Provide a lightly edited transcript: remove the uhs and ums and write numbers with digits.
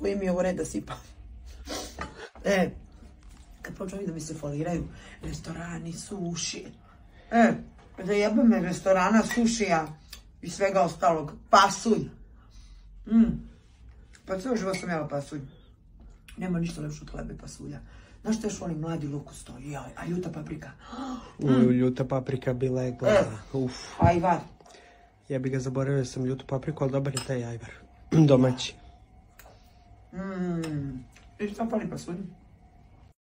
koji mi je u red da sipam. Kad počeli da mi se foliraju restorani, suši. Da jebe me restorana, sušija i svega ostalog. Pasulj. Pa cijelo život sam jela pasulj. Nema ništa lepše od hleba i pasulja. Znaš što još volim mladi lukus to? A ljuta paprika. Ljuta paprika bi legla. Ajvar. Ja bi ga zaboravio sam ljutu papriku, ali dobar je taj ajvar. Domaći. I šta fali pasulj?